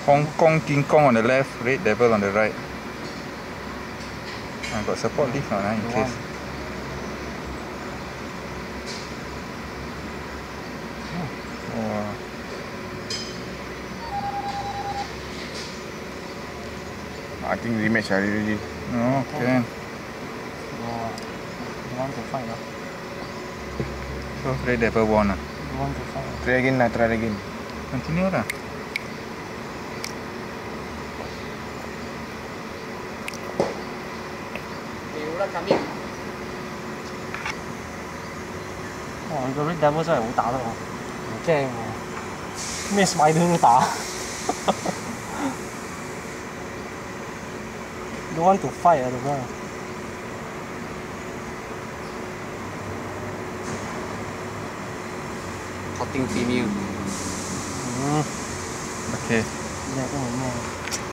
Hong Kong King Kong on the left, Red Devil on the right. I got support leaf now, in case. Wow. I think rematch already. No, can. You want to fight? So Red Devil won. You want to fight? Try again lah, try again. Continue lah. Wow, 個 Red Devil 真係好打得喎，唔驚喎，咩 Spider 都打。You want to fight 啊，做咩 ？Cutting female. Okay. 咩都冇咩。